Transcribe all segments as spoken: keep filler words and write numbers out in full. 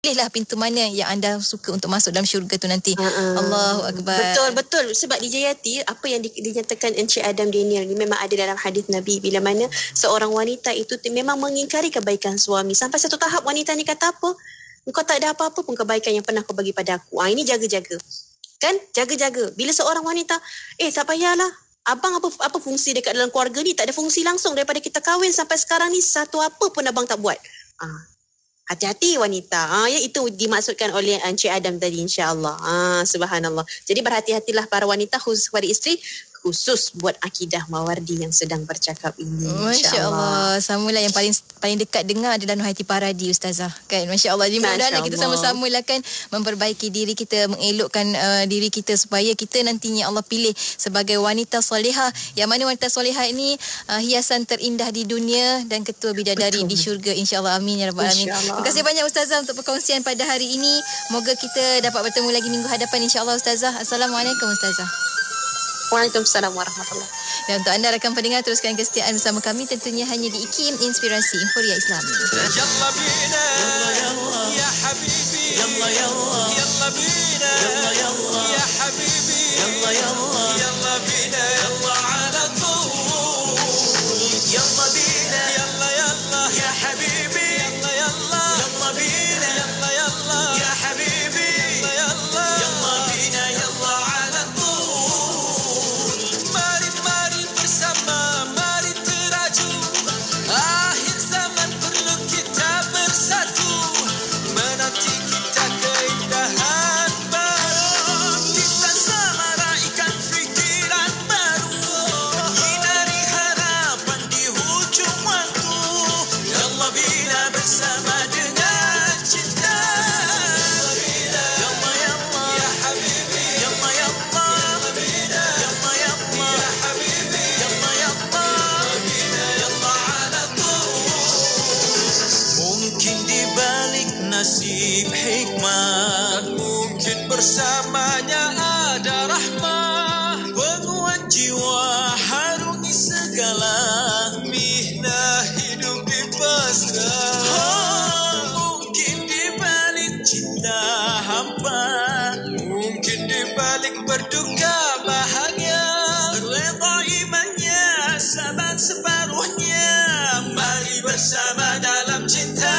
pilihlah pintu mana yang anda suka untuk masuk dalam syurga tu nanti. Uh-uh. Allahu Akbar. Betul, betul. Sebab di Jayati, apa yang di, dinyatakan Encik Adam Daniel ni memang ada dalam hadis Nabi, bila mana seorang wanita itu memang mengingkari kebaikan suami. Sampai satu tahap wanita ni kata apa? Engkau tak ada apa-apa pun kebaikan yang pernah kau bagi pada aku. Ha, ini jaga-jaga. Kan? Jaga-jaga. Bila seorang wanita, eh tak payahlah. Abang apa apa fungsi dekat dalam keluarga ni? Tak ada fungsi langsung daripada kita kahwin sampai sekarang ni. Satu apa pun abang tak buat. Ha. Hati-hati wanita. Ha, ya, itu dimaksudkan oleh Encik Adam tadi, insya-Allah. Ha, subhanallah. Jadi berhati-hatilah para wanita, khusus kepada isteri, khusus buat akidah Mawardi yang sedang bercakap ini. Masya-Allah. Samalah yang paling paling dekat dengar adalah Nur Hayati Paradi, Ustazah. Kan? Masya-Allah. Jadi mudah-mudahan kita sama-sama lah kan memperbaiki diri kita, mengelokkan uh, diri kita supaya kita nantinya Allah pilih sebagai wanita solehah, yang mana wanita solehah ini uh, hiasan terindah di dunia dan ketua bidadari Betul. Di syurga, insya-Allah. Amin ya rabbal alamin. Terima kasih banyak Ustazah untuk perkongsian pada hari ini. Moga kita dapat bertemu lagi minggu hadapan, insya-Allah Ustazah. Assalamualaikum Ustazah. Waalaikumsalam warahmatullahi. Dan untuk anda rakan pendengar, teruskan kesetiaan bersama kami tentunya hanya di I K I M Inspirasi Inforia Islami. Yalla bina ya habibi, yalla yalla yalla bina yalla yalla ya habibi, yalla yalla yalla bina yalla ala tur, yalla bina yalla yalla ya habibi, yalla yalla yalla bina yalla yalla ya habibi, yalla yalla yalla bina yalla ala tur. Nasib hikmah, dan mungkin bersamanya ada rahmah, penguat jiwa harungi segala mihna hidup di pasrah. Oh, mungkin di balik cinta hampa, mungkin di balik berduka bahagia, reda imannya sabar separuhnya, mari bersama dalam cinta.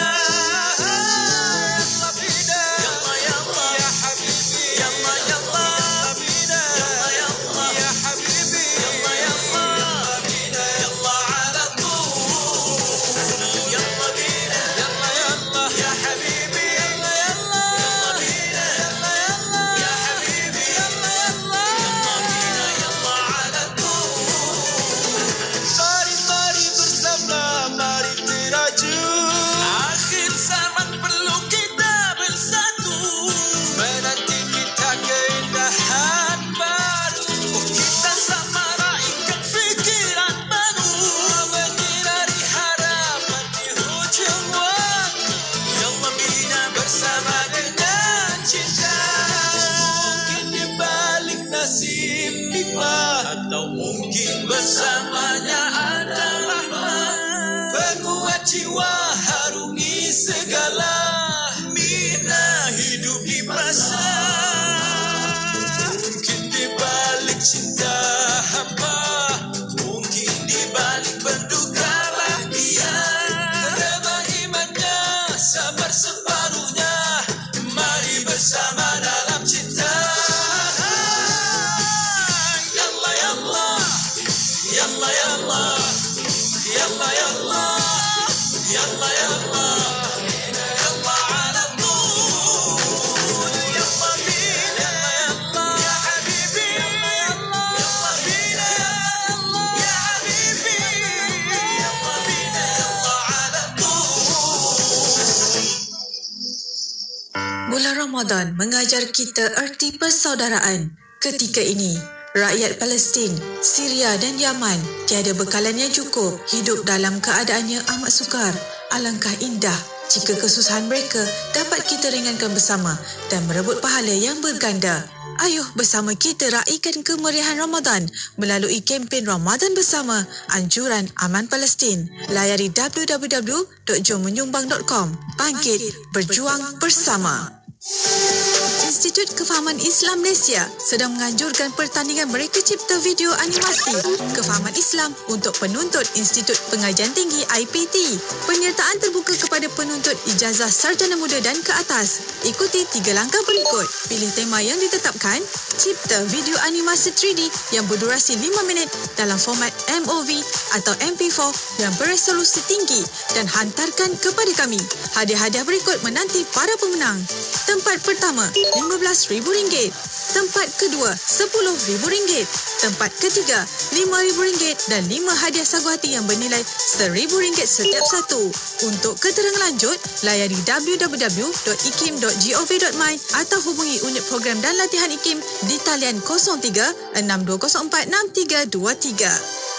Atau mungkin bersamanya ada rahmat, penguat jiwa harungi segala mina hidup di masa. Mungkin di balik cinta hamba, mungkin di balik berduka bahagia, reda imannya sabar separuhnya, mari bersama dalam cinta. Yalla yalla yalla yalla yalla yalla yalla ala tur, yalla bina yalla ya habibi, yalla yalla bina ya habibi, yalla bina yalla ala tur. Bulan Ramadan mengajar kita erti persaudaraan. Ketika ini rakyat Palestin, Syria dan Yaman tiada bekalan yang cukup, hidup dalam keadaan yang amat sukar. Alangkah indah Jika kesusahan mereka dapat kita ringankan bersama dan merebut pahala yang berganda. Ayuh bersama kita raikan kemeriahan Ramadan melalui kempen Ramadan Bersama Anjuran Aman Palestin. Layari w w w dot jom menyumbang dot com. Bangkit, berjuang bersama. Institut Kefahaman Islam Malaysia sedang menganjurkan pertandingan Mereka Cipta Video Animasi Kefahaman Islam untuk penuntut Institut Pengajian Tinggi I P T. Penyertaan terbuka kepada penuntut ijazah sarjana muda dan ke atas. Ikuti tiga langkah berikut. Pilih tema yang ditetapkan, cipta video animasi tiga D yang berdurasi lima minit dalam format M O V atau M P four yang beresolusi tinggi dan hantarkan kepada kami. Hadiah-hadiah berikut menanti para pemenang. Tempat pertama, lima belas ribu ringgit. Tempat kedua, sepuluh ribu ringgit. Tempat ketiga, lima ribu ringgit dan lima hadiah sagu hati yang bernilai seribu ringgit setiap satu. Untuk keterangan lanjut, layari w w w dot i k i m dot gov dot my atau hubungi unit program dan latihan I K I M di talian kosong tiga enam dua kosong empat enam tiga dua tiga.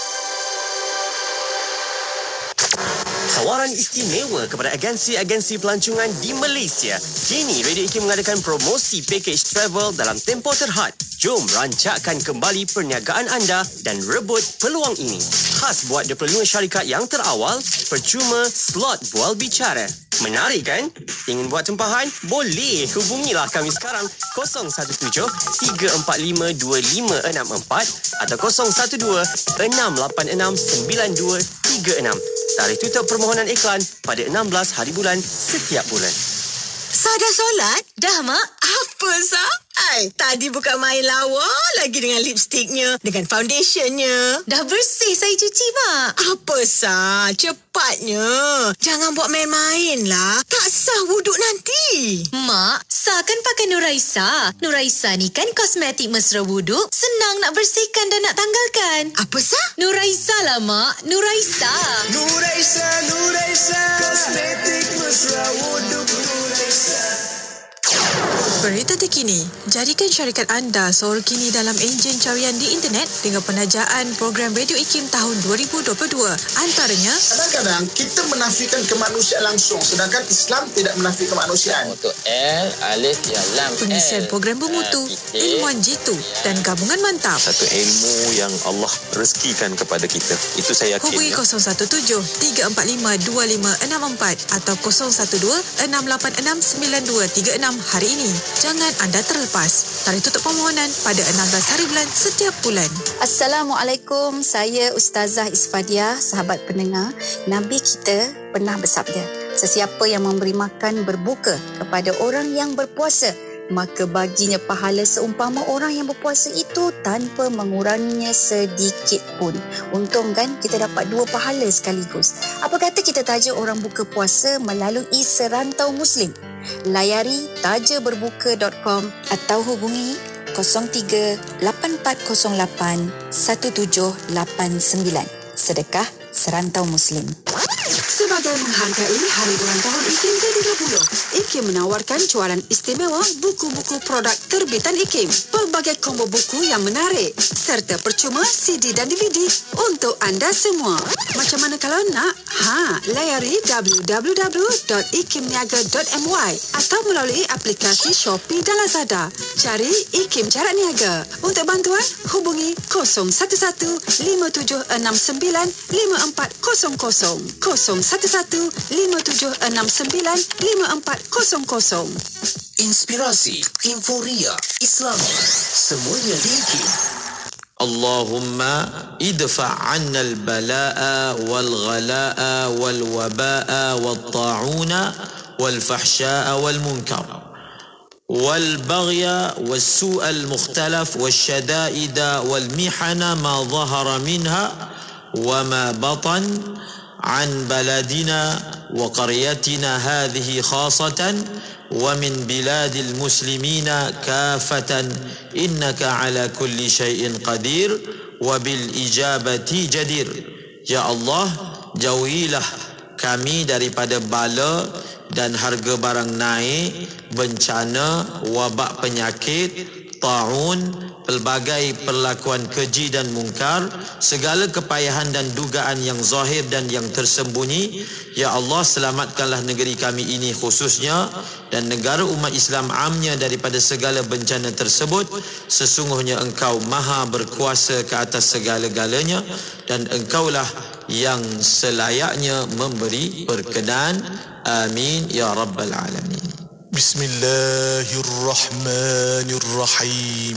Tawaran istimewa kepada agensi-agensi pelancongan di Malaysia. Kini Radio I K I M mengadakan promosi package travel dalam tempoh terhad. Jom rancakkan kembali perniagaan anda dan rebut peluang ini. Khas buat dua puluh lima syarikat yang terawal, percuma slot bual bicara. Menarik kan? Ingin buat tempahan? Boleh, hubungilah kami sekarang kosong satu tujuh tiga empat lima dua lima enam empat atau kosong satu dua enam lapan enam sembilan dua tiga enam. Tarikh tutup permohonan iklan pada enam belas hari bulan setiap bulan. Sah dah solat? Dah, Mak. Apa, Sah? Ay, tadi bukan main lawa lagi dengan lipstiknya, dengan foundationnya. Dah bersih saya cuci, Mak. Apa, Sah? Cepatnya. Jangan buat main-main lah. Tak sah wuduk nanti. Mak, Sah kan pakai Nuraisa. Nuraisa ni kan kosmetik mesra wuduk. Senang nak bersihkan dan nak tanggalkan. Apa, Sah? Nuraisa lah, Mak. Nuraisa. Nuraisa, Nuraisa, kosmetik mesra wuduk Nuraisa. Berita terkini, jadikan syarikat anda seorang kini dalam enjin carian di internet dengan penajaan program Radio I K I M tahun dua ribu dua puluh dua. Antaranya, kadang-kadang kita menafikan kemanusiaan langsung sedangkan Islam tidak menafikan kemanusiaan. Untuk L, alif, ya, lam. pengisian program bermutu, ilmuwan jitu dan gabungan mantap. Satu ilmu yang Allah rezekikan kepada kita. Itu saya yakin. Hubungi kosong satu tujuh tiga empat lima dua lima enam empat atau kosong satu dua enam lapan enam sembilan dua tiga enam hari ini. Jangan anda terlepas. Tarikh tutup permohonan pada enam belas hari bulan setiap bulan. Assalamualaikum, saya Ustazah Isfadiah, sahabat pendengar. Nabi kita pernah bersabda, sesiapa yang memberi makan berbuka kepada orang yang berpuasa, maka baginya pahala seumpama orang yang berpuasa itu tanpa menguranginya sedikit pun. Untung kan kita dapat dua pahala sekaligus. Apa kata kita taja orang buka puasa melalui Serantau Muslim? Layari taja berbuka dot com atau hubungi kosong tiga lapan empat kosong lapan satu tujuh lapan sembilan. Sedekah Serantau Muslim. Sebagai menghargai Hari Ulang Tahun I K I M ke tiga puluh, I K I M menawarkan jualan istimewa buku-buku produk terbitan I K I M, pelbagai combo buku yang menarik serta percuma C D dan D V D untuk anda semua. Macam mana kalau nak? Ha, layari w w w dot i k i m niaga dot m y atau melalui aplikasi Shopee dan Lazada. Cari I K I M Jarak Niaga. Untuk bantuan, hubungi kosong satu satu lima tujuh enam sembilan lima empat kosong kosong kosong satu satu lima tujuh enam sembilan lima empat kosong kosong. Inspirasi, Inforia, Islam, semuanya di I K I M. اللهم ادفع عنا البلاء والغلاء والوباء والطاعون والفحشاء والمنكر والبغي والسوء المختلف والشدائد والمحن ما ظهر منها وما بطن عن بلدنا وقريتنا هذه خاصة ومن بلاد المسلمين كافة إنك على كل شيء قدير وبالإجابة جدير. Ya Allah, jauhilah kami daripada bala dan harga barang naik, bencana, wabak penyakit, ta'un, pelbagai perlakuan keji dan mungkar, segala kepayahan dan dugaan yang zahir dan yang tersembunyi. Ya Allah, selamatkanlah negeri kami ini khususnya dan negara umat Islam amnya daripada segala bencana tersebut. Sesungguhnya Engkau maha berkuasa ke atas segala-galanya dan Engkaulah yang selayaknya memberi perkenan. Amin ya rabbal alamin. Bismillahirrahmanirrahim.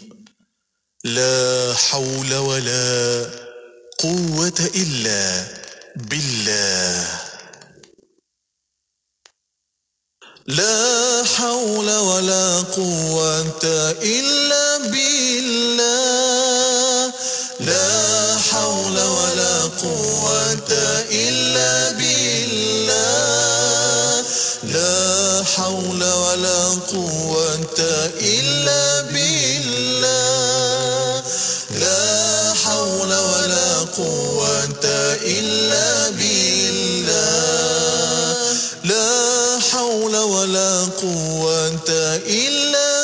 La hawla wa la quwwata illa billah. La hawla wa la quwwata illa billah. La hawla wa la quwwata illa billah. La hawla wa la quwwata illa billah. La hawla wa la quwwata illa billah. La hawla wa la quwwata illa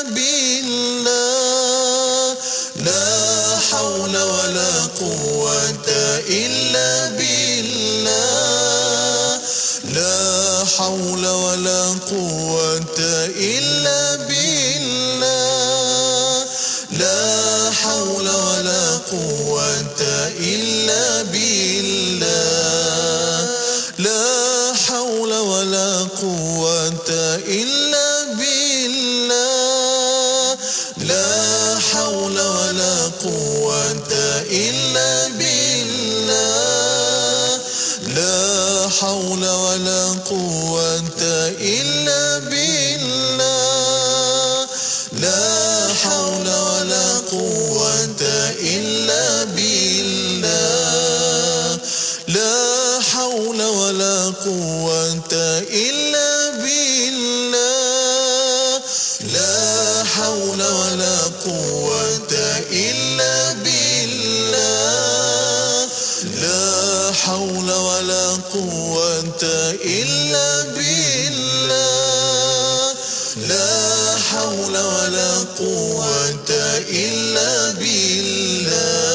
billah. La hawla wa la quwwata illa billah. La hawla wa la quwwata illa billah. La hawla wa la quwwata illa billah. La hawla wa la quwwata illa billah. La hawla wa la quwwata illa billah. La hawla wa la quwwata illa billah. La hawla wa la quwwata illa billah. La hawla wa la quwwata illa billah. La hawla wa la quwwata illa billah. La hawla wa la quwwata illa billah. La hawla wa la quwwata illa billah.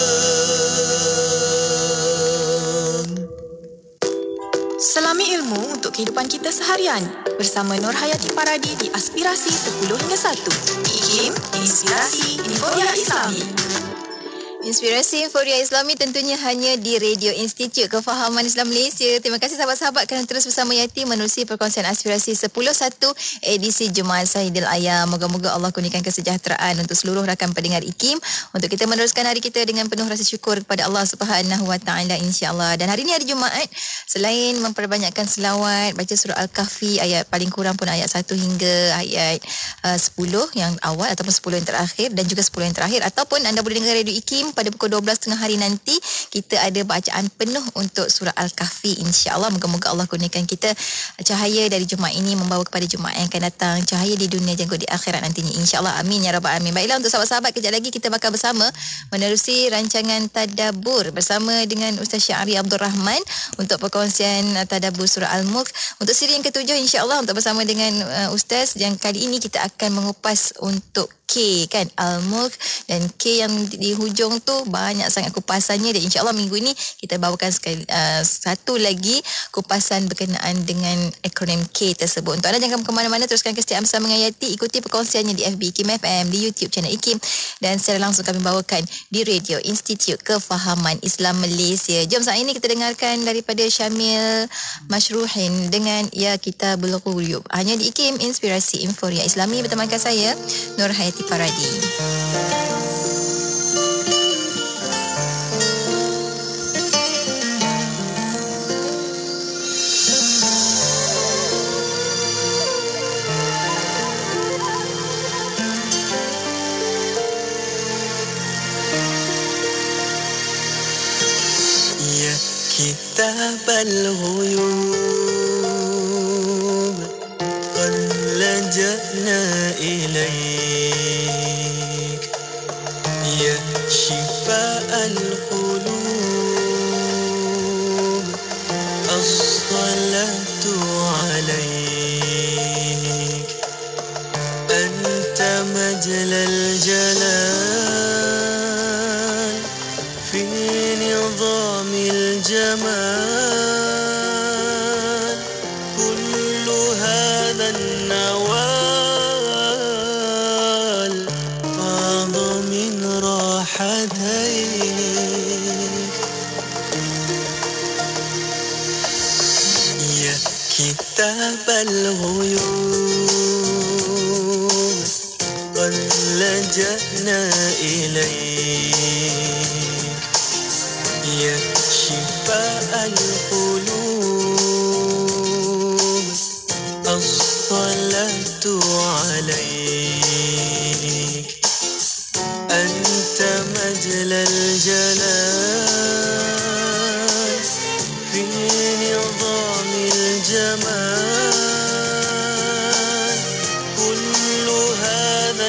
Selami ilmu untuk kehidupan kita seharian bersama Nur Hayati Paradi di Aspirasi sepuluh hingga satu. I K I M, Inspirasi Inforia Islami. Inspirasi Inforia Islami tentunya hanya di Radio Institut Kefahaman Islam Malaysia. Terima kasih sahabat-sahabat kerana terus bersama Yati menerusi perkongsian Aspirasi sepuluh satu edisi Jumaat Sahidil Ayam. Moga-moga Allah kurniakan kesejahteraan untuk seluruh rakan pendengar I K I M untuk kita meneruskan hari kita dengan penuh rasa syukur kepada Allah Subhanahu Wa Taala, insya-Allah. Dan hari ini hari Jumaat, selain memperbanyakkan selawat, baca surah Al-Kahfi ayat paling kurang pun ayat satu hingga ayat uh, sepuluh yang awal ataupun sepuluh yang terakhir dan juga sepuluh yang terakhir, ataupun anda boleh dengar Radio I K I M pada pukul dua belas tengah hari nanti kita ada bacaan penuh untuk surah Al-Kahfi, insya-Allah. Moga-moga Allah kurniakan kita cahaya dari Jumaat ini membawa kepada Jumaat yang akan datang, cahaya di dunia dan di akhirat nantinya, insya-Allah. Amin ya rabbal alamin. Baiklah, untuk sahabat-sahabat, kejap lagi kita bakal bersama menerusi rancangan Tadabbur bersama dengan Ustaz Syahri Abdul Rahman untuk perkongsian Tadabbur surah Al-Mulk untuk siri yang ketujuh, insya-Allah, untuk bersama dengan uh, Ustaz. Yang kali ini kita akan mengupas untuk K kan, Al-Mulk, dan K yang di, di hujung tu banyak sangat kupasannya, dan insya-Allah minggu ini kita bawakan sekali uh, satu lagi kupasan berkenaan dengan akronim K tersebut. Untuk anda jangan ke mana-mana, teruskan kesetiaan bersama dengan Yati, ikuti perkongsiannya di F B I K I M F M, di YouTube channel I K I M, dan secara langsung kami bawakan di Radio Institut Kefahaman Islam Malaysia. Jom saat ini kita dengarkan daripada Syamil Mashruhin dengan Ya Kitabul Ghuyub, hanya di I K I M Inspirasi Inforia Islami, bertemankan saya Nur Hayati Paradi. Ya Kitabul Ghuyub qad laja'na ilaik, ya shifa'al qulub as-salatu alaik, anta مجل الجلال في نظام الجمال كل هذا النوال فاض من راحتيك يا كتاب الغيوب قد لجأنا إليك يا شفاء القلوب الصلاة عليك أنت مجل الجلال في نظام الجمال كل هذا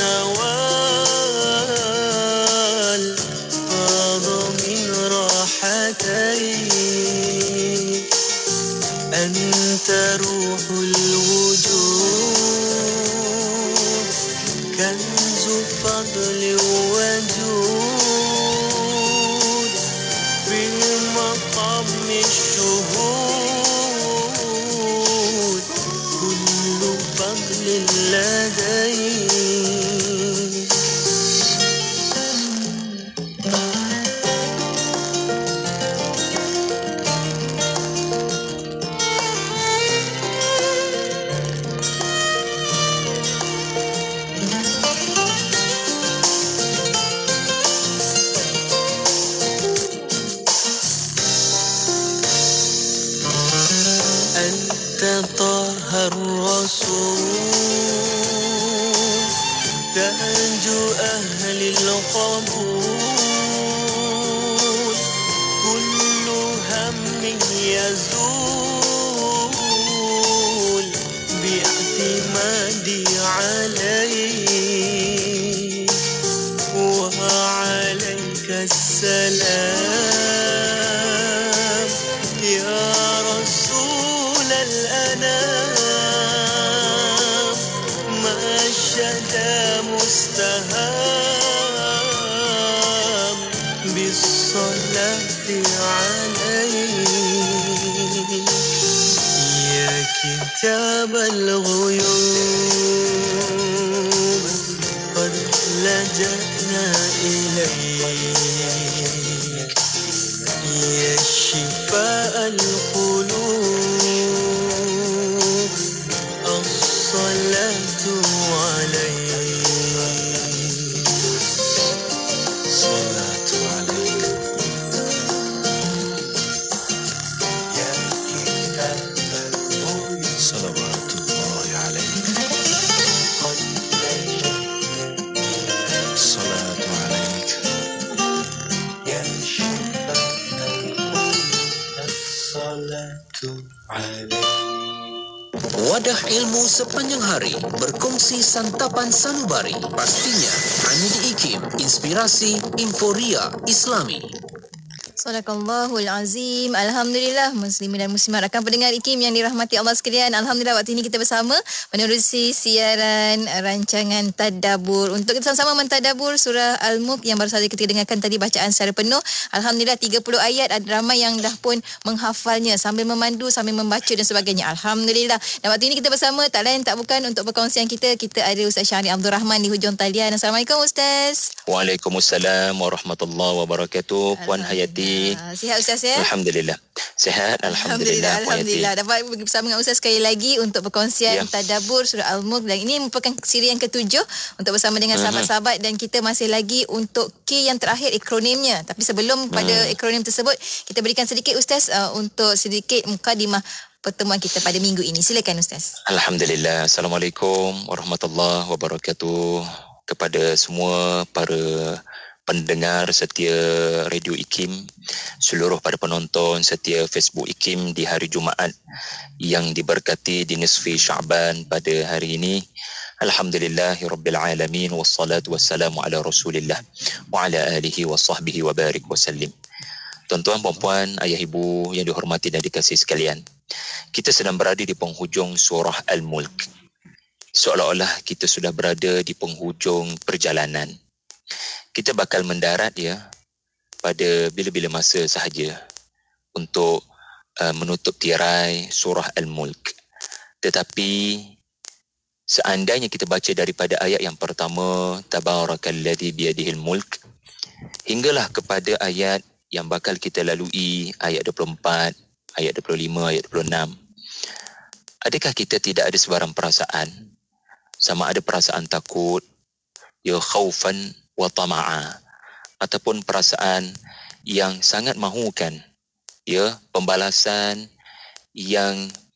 النوال فاض من راحتيك أنت روح الوجود كنز فضل وجود في مقام الشهود كل فضل لديك أنت طه الرسول تاج أهل القبول كل هم يزول باعتمادي عليك وعليك السلام يا رسول الأنام ما الشدى مستهام بالصلاة عليك يا كتاب الغيوب قد لجأنا إليك يا شفاء القلوب الصلاة عليك صلاة عليك يا كتاب الغيوب صلوات الله عليك صلاة عليك يا شفاء Wadah ilmu sepanjang hari, berkongsi santapan sanubari. Pastinya hanya di I K I M, Inspirasi Inforia Islami. Sadaqallahul Azim. Alhamdulillah, muslimin dan muslimat, rakan pendengar I K I M yang dirahmati Allah sekalian. Alhamdulillah, waktu ini kita bersama menerusi siaran rancangan Tadabbur untuk kita sama-sama mentadabbur surah Al-Mulk yang baru saja kita dengarkan tadi bacaan secara penuh. Alhamdulillah, tiga puluh ayat, ada ramai yang dah pun menghafalnya sambil memandu, sambil membaca dan sebagainya. Alhamdulillah. Dan waktu ini kita bersama, tak lain tak bukan untuk perkongsian kita, kita ada Ustaz Syahri Abdul Rahman di hujung talian. Assalamualaikum Ustaz. Waalaikumsalam warahmatullahi wabarakatuh. Puan Hayati. Sihat Ustaz ya? Alhamdulillah. Sihat. Alhamdulillah. Alhamdulillah. Dapat bersama dengan Ustaz sekali lagi untuk perkongsian ya. Tadabbur surah Al-Mulk. Dan ini merupakan siri yang ketujuh untuk bersama dengan sahabat-sahabat. Dan kita masih lagi untuk K yang terakhir, akronimnya. Tapi sebelum hmm. pada akronim tersebut, kita berikan sedikit Ustaz uh, untuk sedikit mukadimah pertemuan kita pada minggu ini. Silakan Ustaz. Alhamdulillah. Assalamualaikum warahmatullahi wabarakatuh. Kepada semua para pendengar setia Radio I K I M, seluruh para penonton setia Facebook I K I M di hari Jumaat yang diberkati di nisfi Syaban pada hari ini. Alhamdulillahirabbil alamin wassalatu wassalamu ala Rasulillah wa ala alihi wa sahbihi wa barik wa sallim. Tuan-tuan, puan-puan, ayah ibu yang dihormati dan dikasihi sekalian, kita sedang berada di penghujung surah Al-Mulk. seolah-olah kita sudah berada di penghujung perjalanan. Kita bakal mendarat ya pada bila-bila masa sahaja untuk uh, menutup tirai surah Al-Mulk. Tetapi seandainya kita baca daripada ayat yang pertama, Tabarakalladzi biyadihil mulk, hinggalah kepada ayat yang bakal kita lalui, ayat dua puluh empat, ayat dua puluh lima, ayat dua puluh enam. Adakah kita tidak ada sebarang perasaan? Sama ada perasaan takut, ya khaufan wa tama'a, ataupun perasaan yang sangat mahukan, ya pembalasan yang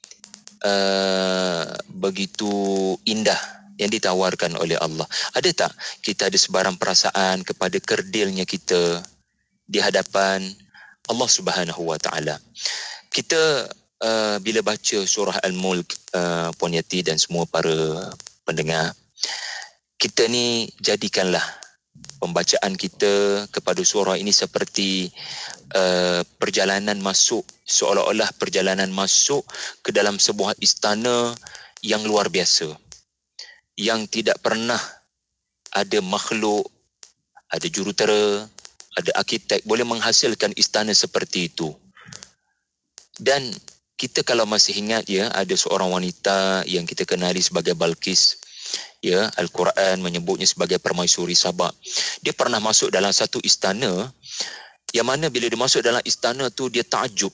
uh, begitu indah yang ditawarkan oleh Allah. Ada tak kita ada sebarang perasaan kepada kerdilnya kita di hadapan Allah Subhanahu wa taala? Kita uh, bila baca surah Al-Mulk, uh, Puan Yati dan semua para pendengar, kita ni jadikanlah pembacaan kita kepada surah ini seperti uh, perjalanan masuk, seolah-olah perjalanan masuk ke dalam sebuah istana yang luar biasa, yang tidak pernah ada makhluk, ada jurutera, ada arkitek boleh menghasilkan istana seperti itu. Dan kita kalau masih ingat ya, ada seorang wanita yang kita kenali sebagai Balqis. Ya, Al-Quran menyebutnya sebagai permaisuri Sabah. Dia pernah masuk dalam satu istana yang mana bila dia masuk dalam istana tu dia takjub.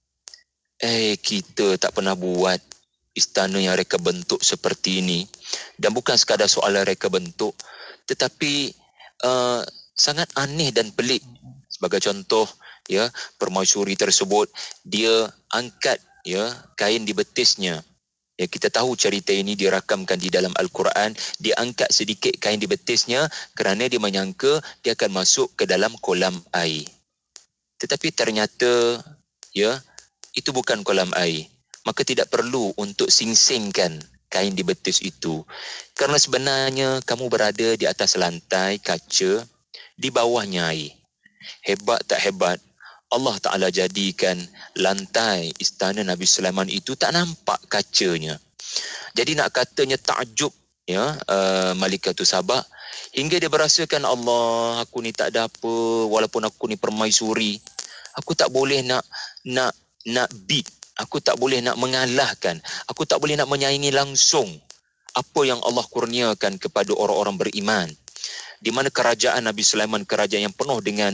Eh, kita tak pernah buat istana yang reka bentuk seperti ini. Dan bukan sekadar soal reka bentuk, tetapi uh, sangat aneh dan pelik. Sebagai contoh, ya, permaisuri tersebut dia angkat ya kain di betisnya. Ya, kita tahu cerita ini dirakamkan di dalam Al-Quran. Dia angkat sedikit kain di betisnya kerana dia menyangka dia akan masuk ke dalam kolam air. Tetapi ternyata ya itu bukan kolam air. Maka tidak perlu untuk sing-singkan kain di betis itu. Kerana sebenarnya kamu berada di atas lantai kaca, di bawahnya air. Hebat tak hebat, Allah Ta'ala jadikan lantai istana Nabi Sulaiman itu tak nampak kacanya. Jadi nak katanya takjub ya uh, Malikatu Sabah, hingga dia berasakan, Allah, aku ni tak ada apa, walaupun aku ni permaisuri, aku tak boleh nak nak nak beat, aku tak boleh nak mengalahkan, aku tak boleh nak menyaingi langsung apa yang Allah kurniakan kepada orang-orang beriman. Di mana kerajaan Nabi Sulaiman kerajaan yang penuh dengan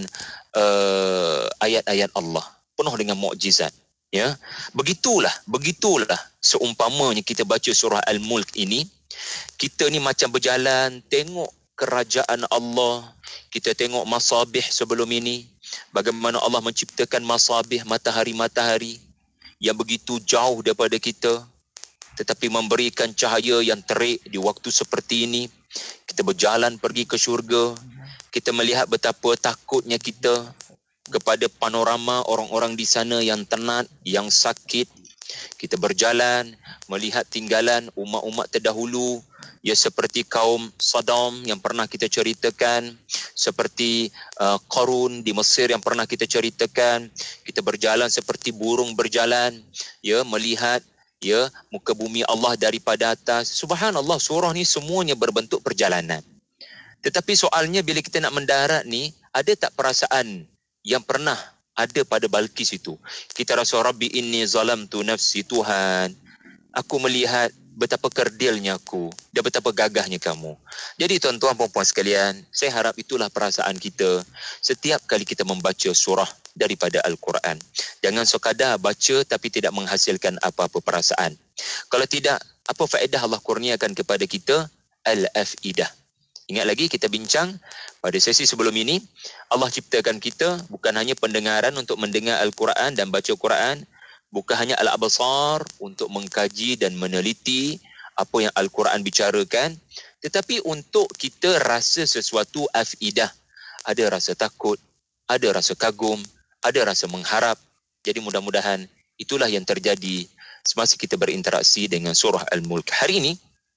uh, ayat-ayat Allah, penuh dengan mukjizat, ya. Begitulah, begitulah seumpamanya kita baca surah Al-Mulk ini, kita ni macam berjalan tengok kerajaan Allah, kita tengok masabih sebelum ini, bagaimana Allah menciptakan masabih matahari-matahari yang begitu jauh daripada kita, tetapi memberikan cahaya yang terik di waktu seperti ini. Kita berjalan pergi ke syurga, kita melihat betapa takutnya kita kepada panorama orang-orang di sana yang tenat, yang sakit. Kita berjalan melihat tinggalan umat-umat terdahulu, ya seperti kaum Saddam yang pernah kita ceritakan, seperti uh, Qarun di Mesir yang pernah kita ceritakan. Kita berjalan seperti burung berjalan, ya melihat ya muka bumi Allah daripada atas. Subhanallah, surah ni semuanya berbentuk perjalanan. Tetapi soalnya bila kita nak mendarat ni, ada tak perasaan yang pernah ada pada Balqis itu? Kita rasa, Rabbi inni zalamtu nafsi, Tuhan, aku melihat betapa kerdilnya aku dan betapa gagahnya kamu. Jadi tuan-tuan puan-puan sekalian, saya harap itulah perasaan kita setiap kali kita membaca surah daripada Al-Quran. Jangan sekadar baca tapi tidak menghasilkan apa-apa perasaan. Kalau tidak, apa faedah Allah kurniakan kepada kita? Al-Afidah. Ingat lagi kita bincang pada sesi sebelum ini, Allah ciptakan kita bukan hanya pendengaran untuk mendengar Al-Quran dan baca Quran, bukan hanya al-absar untuk mengkaji dan meneliti apa yang Al-Quran bicarakan, tetapi untuk kita rasa sesuatu afidah. Ada rasa takut, ada rasa kagum, ada rasa mengharap. Jadi mudah-mudahan itulah yang terjadi semasa kita berinteraksi dengan surah Al-Mulk. Hari ini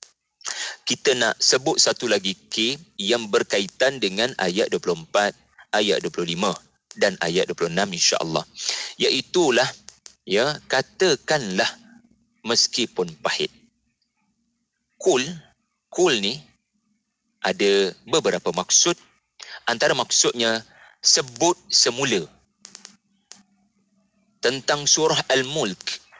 kita nak sebut satu lagi K yang berkaitan dengan ayat dua puluh empat, ayat dua puluh lima dan ayat dua puluh enam insya-Allah. Iaitulah ya, katakanlah meskipun pahit. Kul, kul ni ada beberapa maksud. Antara maksudnya, sebut semula. Tentang surah Al-Mulk,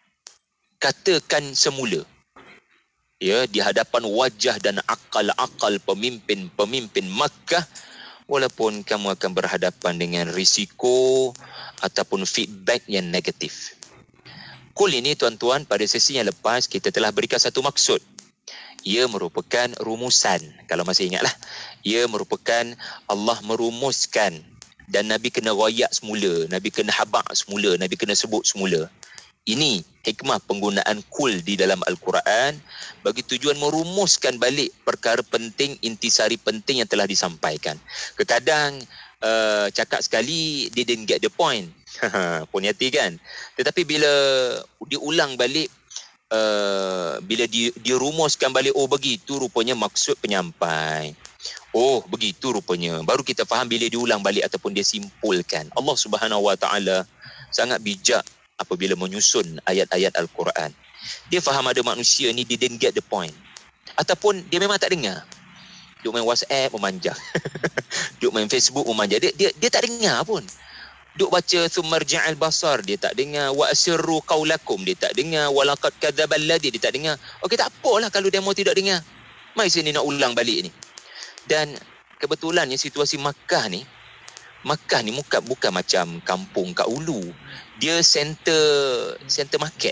katakan semula. Ya, di hadapan wajah dan akal-akal pemimpin-pemimpin Makkah, walaupun kamu akan berhadapan dengan risiko ataupun feedback yang negatif. Kul ini tuan-tuan, pada sesi yang lepas kita telah berikan satu maksud. Ia merupakan rumusan. Kalau masih ingatlah, ia merupakan Allah merumuskan dan Nabi kena royak semula, Nabi kena habak semula, Nabi kena sebut semula. Ini hikmah penggunaan kul di dalam Al-Quran bagi tujuan merumuskan balik perkara penting, intisari penting yang telah disampaikan. Kadang uh, cakap sekali, they didn't get the point. Punya hati kan? Tetapi bila diulang balik, uh, bila di, dirumuskan balik, oh begitu rupanya maksud penyampai. Oh begitu rupanya. Baru kita faham bila diulang balik ataupun dia simpulkan. Allah Subhanahu Wa Taala sangat bijak apabila menyusun ayat-ayat Al-Quran. Dia faham ada manusia ni didn't get the point. Ataupun dia memang tak dengar. Duk main WhatsApp memanjang. Duk main Facebook memanjang. Dia, dia, dia tak dengar pun. Duk baca Thumarja'al Basar, dia tak dengar. Wa asirru qawlakum, dia tak dengar. Walaqad kadzdzabal ladzi, dia tak dengar. Okey, tak apalah kalau demo tidak dengar. Mai sini nak ulang balik ni. Dan kebetulannya situasi Makkah ni, Makkah ni bukan, bukan macam kampung kat Ulu. Dia center center market.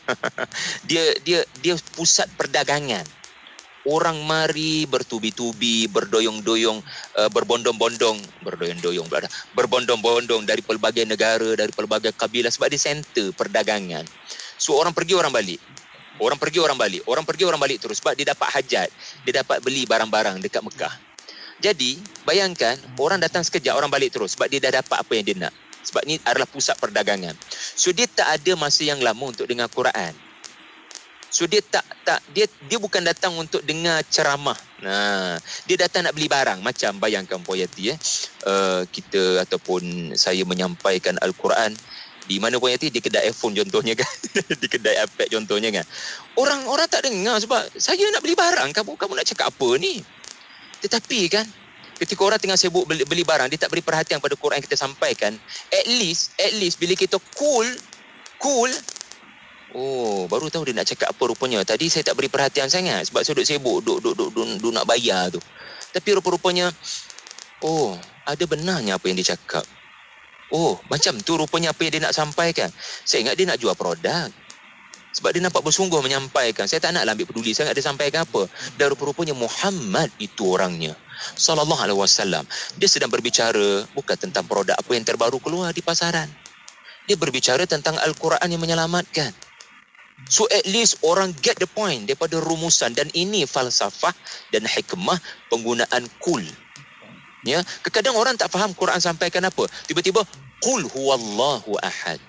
dia dia dia pusat perdagangan. Orang mari bertubi-tubi, berdoyong-doyong, uh, berbondong-bondong, berdoyong-doyong pula dah. Berbondong-bondong dari pelbagai negara, dari pelbagai kabilah sebab dia center perdagangan. So orang pergi orang balik. Orang pergi orang balik. Orang pergi orang balik terus sebab dia dapat hajat. Dia dapat beli barang-barang dekat Mekah. Jadi, bayangkan orang datang sekejap, orang balik terus sebab dia dah dapat apa yang dia nak. Sebab ni adalah pusat perdagangan. So dia tak ada masa yang lama untuk dengar Quran. So dia tak tak dia dia bukan datang untuk dengar ceramah. Nah, dia datang nak beli barang. Macam bayangkan Puan Yati eh, uh, kita ataupun saya menyampaikan Al-Quran di mana Puan Yati, di kedai iPhone contohnya kan. Di kedai iPad contohnya kan. Orang-orang tak dengar sebab saya nak beli barang, kamu kamu nak cakap apa ni? Tetapi kan, ketika orang tengah sibuk beli, beli barang, dia tak beri perhatian pada Quran yang kita sampaikan. At least, at least bila kita cool, cool, oh, baru tahu dia nak cakap apa rupanya. Tadi saya tak beri perhatian sangat sebab saya duduk sibuk, duduk, duduk, duduk, duduk nak bayar tu. Tapi rupa-rupanya, oh, ada benarnya apa yang dia cakap. Oh, macam tu rupanya apa yang dia nak sampaikan. Saya ingat dia nak jual produk. Sebab dia nampak bersungguh menyampaikan. Saya tak naklah ambil peduli sangat dia sampaikan apa. Dan rupa-rupanya Muhammad itu orangnya. Sallallahu alaihi wasallam. Dia sedang berbicara bukan tentang produk apa yang terbaru keluar di pasaran. Dia berbicara tentang Al-Quran yang menyelamatkan. So at least orang get the point daripada rumusan. Dan ini falsafah dan hikmah penggunaan kul. Ya, kadang orang tak faham Quran sampaikan apa. Tiba-tiba qul huwallahu ahad.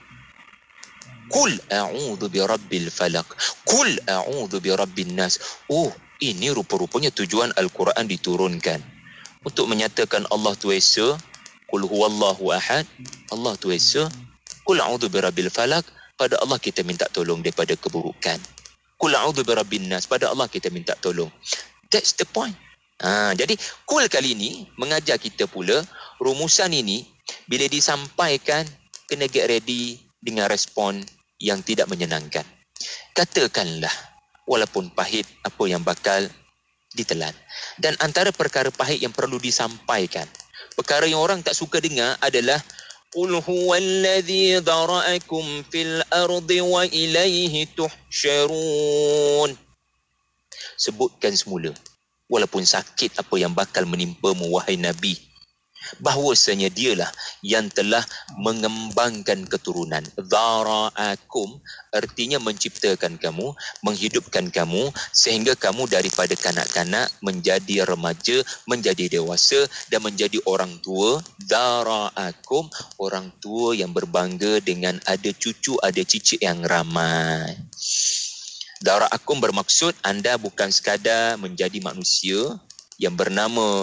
Qul a'udzu birabbil falaq. Qul a'udzu birabbin nas. Oh, ini rupa-rupanya tujuan Al-Quran diturunkan untuk menyatakan Allah tu Esa. Qul huwallahu ahad. Allah tu Esa. Qul a'udzu birabbil falaq. Pada Allah kita minta tolong daripada keburukan. Qul a'udzu birabbin nas. Pada Allah kita minta tolong. That's the point. Ha, jadi kul kali ini mengajar kita pula rumusan ini bila disampaikan kena get ready dengan respon yang tidak menyenangkan. Katakanlah walaupun pahit apa yang bakal ditelan. Dan antara perkara pahit yang perlu disampaikan, perkara yang orang tak suka dengar adalah qul huwallazi dhara'akum fil ardi wa ilaihi tuhsyarun. Sebutkan semula walaupun sakit apa yang bakal menimpamu wahai Nabi, bahwasanya dialah yang telah mengembangkan keturunan. Dhara'akum artinya menciptakan kamu, menghidupkan kamu sehingga kamu daripada kanak-kanak menjadi remaja, menjadi dewasa dan menjadi orang tua. Dhara'akum, orang tua yang berbangga dengan ada cucu, ada cicit yang ramai. Dhara'akum bermaksud anda bukan sekadar menjadi manusia yang bernama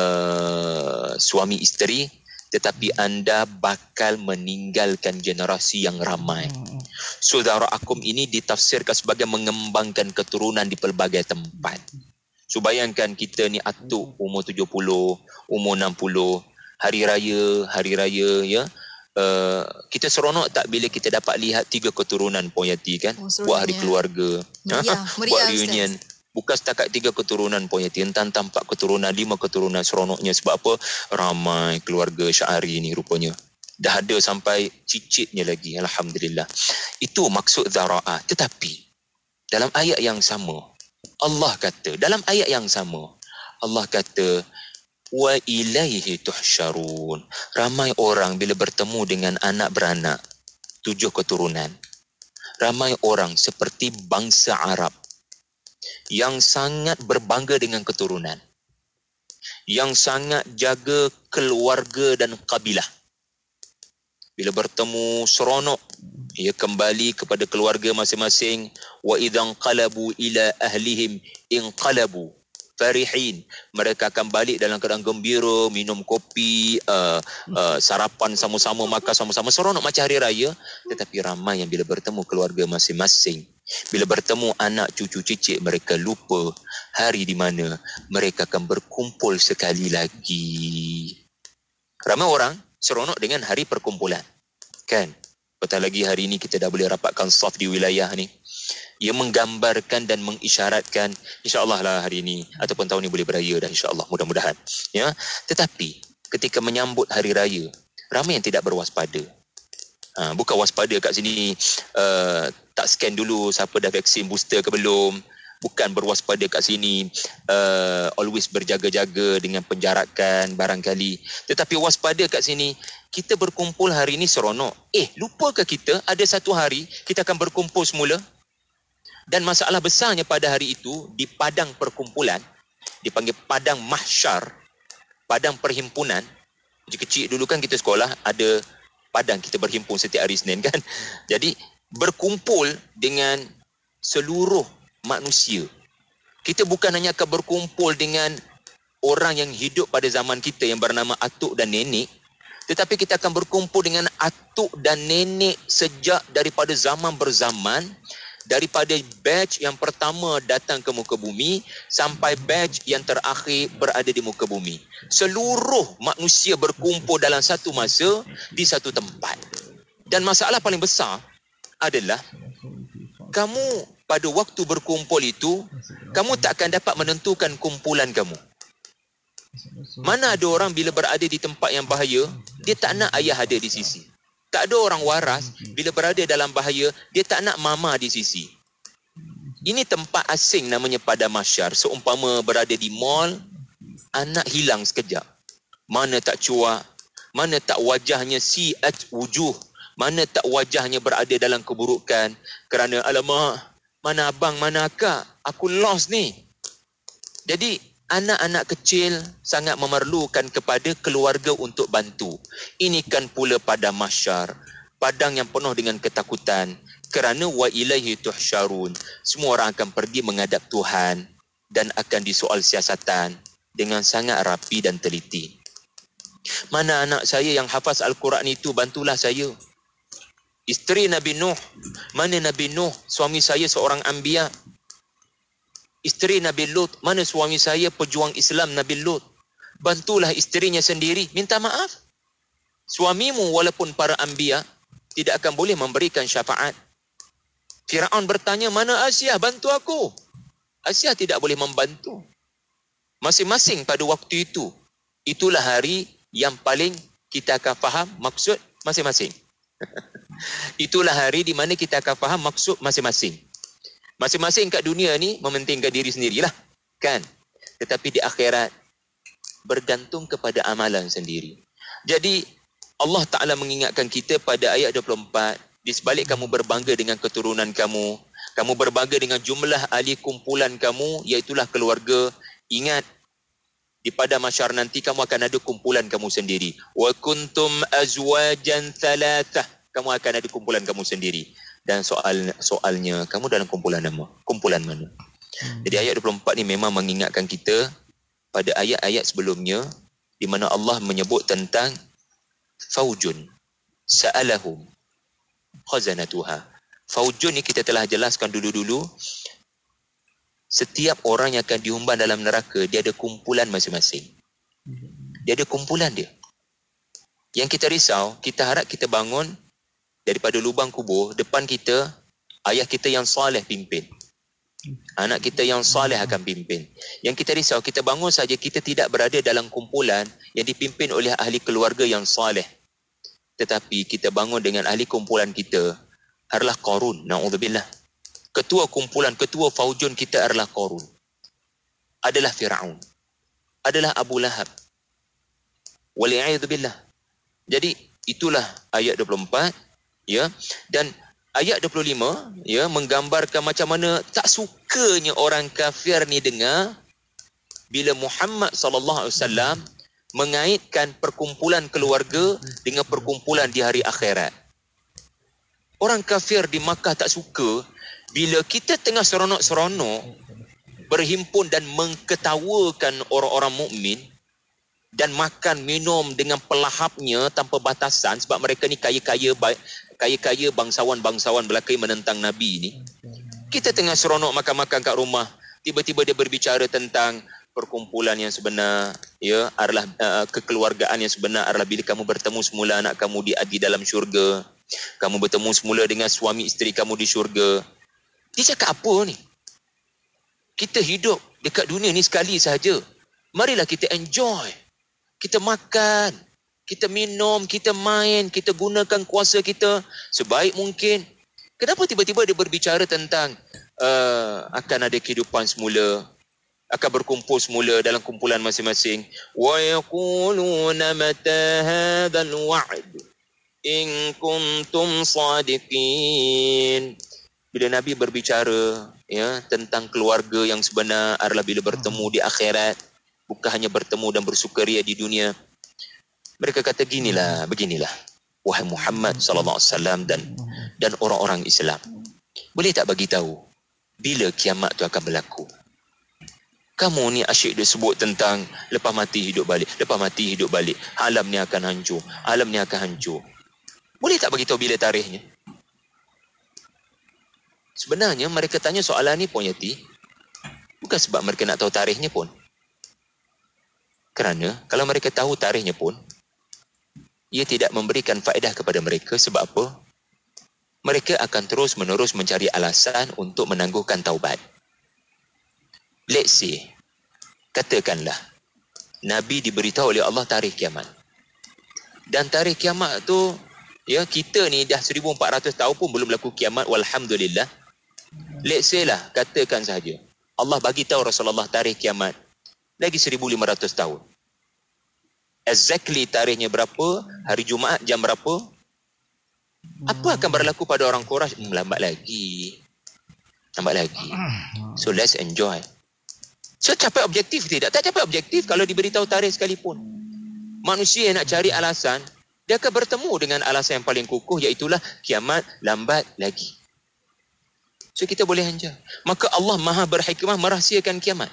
uh, suami isteri, tetapi anda bakal meninggalkan generasi yang ramai. So dhara'akum ini ditafsirkan sebagai mengembangkan keturunan di pelbagai tempat. So bayangkan kita ni atuk umur tujuh puluh, umur enam puluh, hari raya, hari raya ya. Uh, kita seronok tak bila kita dapat lihat tiga keturunan Puan Yati kan, oh, buat hari keluarga, meriah, meriah, buat reunion. Ustaz. Bukan setakat tiga keturunan Puan Yati, entah empat keturunan, lima keturunan, seronoknya. Sebab apa? Ramai keluarga Syahari ni rupanya. Dah ada sampai cicitnya lagi, alhamdulillah. Itu maksud zara'ah. Tetapi dalam ayat yang sama, Allah kata, dalam ayat yang sama, Allah kata, wa ilaihi tuhsyarun. Ramai orang bila bertemu dengan anak beranak tujuh keturunan, ramai orang seperti bangsa Arab yang sangat berbangga dengan keturunan, yang sangat jaga keluarga dan kabilah. Bila bertemu seronok, ia kembali kepada keluarga masing-masing. Wa idzan qalabu ila ahlihim inqalabu farihin. Mereka akan balik dalam keadaan gembira, minum kopi, uh, uh, sarapan sama-sama, makan sama-sama, seronok macam hari raya. Tetapi ramai yang bila bertemu keluarga masing-masing, bila bertemu anak cucu cicit, mereka lupa hari di mana mereka akan berkumpul sekali lagi. Ramai orang seronok dengan hari perkumpulan, kan? Betul lagi hari ini kita dah boleh rapatkan saf di wilayah ni. Ia menggambarkan dan mengisyaratkan insya-Allah lah hari ini ataupun tahun ini boleh beraya dah, insya-Allah, mudah-mudahan. Ya, tetapi ketika menyambut hari raya, ramai yang tidak berwaspada. Ha, bukan waspada kat sini uh, tak scan dulu siapa dah vaksin booster ke belum. Bukan berwaspada kat sini uh, always berjaga-jaga dengan penjarakan barangkali. Tetapi waspada kat sini, kita berkumpul hari ini seronok. Eh, lupakah kita ada satu hari kita akan berkumpul semula? Dan masalah besarnya pada hari itu, di padang perkumpulan, dipanggil padang mahsyar, padang perhimpunan. Kecil-kecil dulu kan kita sekolah, ada padang kita berhimpun setiap hari Senin kan. Jadi berkumpul dengan seluruh manusia. Kita bukan hanya akan berkumpul dengan orang yang hidup pada zaman kita yang bernama atuk dan nenek, tetapi kita akan berkumpul dengan atuk dan nenek sejak daripada zaman berzaman, daripada batch yang pertama datang ke muka bumi sampai batch yang terakhir berada di muka bumi. Seluruh manusia berkumpul dalam satu masa di satu tempat. Dan masalah paling besar adalah kamu pada waktu berkumpul itu, kamu tak akan dapat menentukan kumpulan kamu. Mana ada orang bila berada di tempat yang bahaya, dia tak nak ayah ada di sisi. Tak ada orang waras, bila berada dalam bahaya, dia tak nak mama di sisi. Ini tempat asing namanya padang mahsyar. Seumpama berada di mall, anak hilang sekejap. Mana tak cuak, mana tak wajahnya si'at wujuh, mana tak wajahnya berada dalam keburukan. Kerana alamak, mana abang, mana akak, aku lost ni. Jadi anak-anak kecil sangat memerlukan kepada keluarga untuk bantu. Ini kan pula padang mahsyar, padang yang penuh dengan ketakutan. Kerana wa ilaihi tuhsyarun, semua orang akan pergi menghadap Tuhan dan akan disoal siasatan dengan sangat rapi dan teliti. Mana anak saya yang hafaz Al-Quran itu, bantulah saya. Isteri Nabi Nuh, mana Nabi Nuh, suami saya seorang anbiya. Isteri Nabi Lut, mana suami saya pejuang Islam Nabi Lut. Bantulah isterinya sendiri, minta maaf. Suamimu walaupun para anbiya tidak akan boleh memberikan syafaat. Firaun bertanya, mana Asyah, bantu aku. Asyah tidak boleh membantu. Masing-masing pada waktu itu, itulah hari yang paling kita akan faham maksud masing-masing. Itulah hari di mana kita akan faham maksud masing-masing. Masing-masing kat dunia ni mementingkan diri sendirilah, kan? Tetapi di akhirat bergantung kepada amalan sendiri. Jadi Allah Ta'ala mengingatkan kita pada ayat dua puluh empat, di sebalik kamu berbangga dengan keturunan kamu, kamu berbangga dengan jumlah ahli kumpulan kamu, iaitulah keluarga, ingat di padang mahsyar nanti kamu akan ada kumpulan kamu sendiri. Wa kuntum azwajan thalathah, kamu akan ada kumpulan kamu sendiri. Dan soal soalnya, kamu dalam kumpulan nama, kumpulan mana? Hmm. Jadi ayat dua puluh empat ni memang mengingatkan kita pada ayat-ayat sebelumnya di mana Allah menyebut tentang faujun sa'alahum khazanatuha. Faujun ni kita telah jelaskan dulu-dulu. Setiap orang yang akan diumban dalam neraka, dia ada kumpulan masing-masing. Dia ada kumpulan dia. Yang kita risau, kita harap kita bangun daripada lubang kubur, depan kita, ayah kita yang soleh pimpin. Anak kita yang soleh akan pimpin. Yang kita risau, kita bangun saja, kita tidak berada dalam kumpulan yang dipimpin oleh ahli keluarga yang soleh. Tetapi kita bangun dengan ahli kumpulan kita adalah Qarun, na'udzubillah. Ketua kumpulan, ketua faujun kita adalah Qarun. Adalah Fir'aun. Adalah Abu Lahab. Wali'aidzubillah. Jadi itulah ayat dua puluh empat, ya. Dan ayat dua puluh lima, ya, menggambarkan macam mana tak sukanya orang kafir ni dengar bila Muhammad sallallahu alaihi wasallam mengaitkan perkumpulan keluarga dengan perkumpulan di hari akhirat. Orang kafir di Makkah tak suka bila kita tengah seronok-seronok berhimpun dan mengketawakan orang-orang mukmin dan makan minum dengan pelahapnya tanpa batasan, sebab mereka ni kaya-kaya kaya-kaya bangsawan-bangsawan belaka menentang Nabi ni. Kita tengah seronok makan-makan kat rumah, tiba-tiba dia berbicara tentang perkumpulan yang sebenar, ya, adalah uh, kekeluargaan yang sebenar adalah bila kamu bertemu semula anak kamu di, di dalam syurga. Kamu bertemu semula dengan suami isteri kamu di syurga. Dia cakap apa ni? Kita hidup dekat dunia ni sekali sahaja. Marilah kita enjoy. Kita makan, kita minum, kita main, kita gunakan kuasa kita sebaik mungkin. Kenapa tiba-tiba dia berbicara tentang uh, akan ada kehidupan semula, akan berkumpul semula dalam kumpulan masing-masing. Wa yaquluna mata hadzal wa'd in kuntum sadiqin. Bila Nabi berbicara, ya, tentang keluarga yang sebenar adalah bila bertemu di akhirat, bukan hanya bertemu dan bersukaria di dunia. Mereka kata ginilah, beginilah, wahai Muhammad sallallahu alaihi wasallam dan dan orang-orang Islam, boleh tak bagi tahu bila kiamat tu akan berlaku? Kamu ni asyik dia sebut tentang lepas mati hidup balik, lepas mati hidup balik, alam ni akan hancur, alam ni akan hancur. Boleh tak bagi tahu bila tarikhnya? Sebenarnya mereka tanya soalan ni pun, Yati, bukan sebab mereka nak tahu tarikhnya pun. Kerana kalau mereka tahu tarikhnya pun, ia tidak memberikan faedah kepada mereka. Sebab apa? Mereka akan terus menerus mencari alasan untuk menangguhkan taubat. Let's say, katakanlah Nabi diberitahu oleh Allah tarikh kiamat. Dan tarikh kiamat tu, ya, kita ni dah seribu empat ratus tahun pun belum berlaku kiamat, walhamdulillah. Let's say lah, katakan sahaja Allah bagi tahu Rasulullah tarikh kiamat lagi seribu lima ratus tahun. Exactly tarikhnya berapa, hari Jumaat jam berapa, apa akan berlaku pada orang Quraisy? Hmm, lambat lagi. Lambat lagi. So let's enjoy. So capai objektif tidak? Tak capai objektif kalau diberitahu tarikh sekalipun. Manusia yang nak cari alasan, dia akan bertemu dengan alasan yang paling kukuh, iaitulah kiamat lambat lagi. So kita boleh enjoy. Maka Allah Maha berhikmah merahsiakan kiamat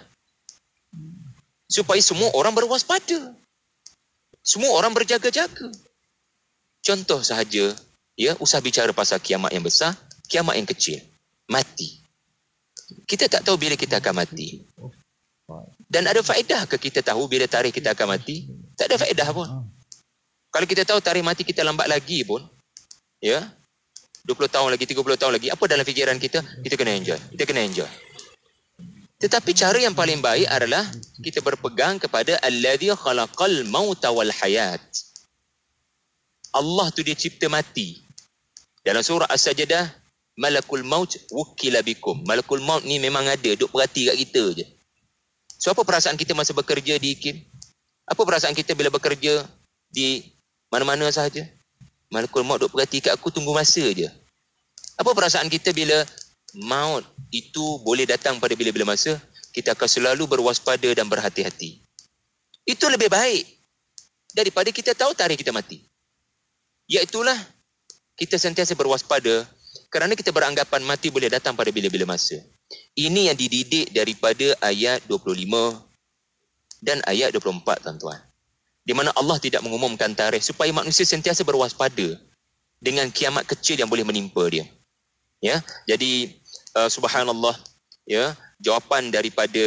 supaya semua orang berwaspada, semua orang berjaga-jaga. Contoh sahaja, ya, usah bicara pasal kiamat yang besar, kiamat yang kecil, mati. Kita tak tahu bila kita akan mati. Dan ada faedah ke kita tahu bila tarikh kita akan mati? Tak ada faedah pun. Kalau kita tahu tarikh mati kita lambat lagi pun, ya, dua puluh tahun lagi, tiga puluh tahun lagi, apa dalam fikiran kita? Kita kena enjoy. Kita kena enjoy. Tetapi cara yang paling baik adalah kita berpegang kepada alladzi khalaqal mauta wal hayat. Allah tu dia cipta mati. Dalam surah As-Sajdah, malakul maut wukila bikum. Malakul maut ni memang ada, duk perhati kat kita je. So apa perasaan kita masa bekerja di I K I M? Apa perasaan kita bila bekerja di mana-mana sahaja? Malakul maut duk perhati kat aku, tunggu masa je. Apa perasaan kita bila maut itu boleh datang pada bila-bila masa? Kita akan selalu berwaspada dan berhati-hati. Itu lebih baik daripada kita tahu tarikh kita mati. Iaitulah kita sentiasa berwaspada kerana kita beranggapan mati boleh datang pada bila-bila masa. Ini yang dididik daripada ayat dua puluh lima dan ayat dua puluh empat, tuan-tuan. Di mana Allah tidak mengumumkan tarikh supaya manusia sentiasa berwaspada dengan kiamat kecil yang boleh menimpa dia. Ya, jadi uh, subhanallah, ya, jawapan daripada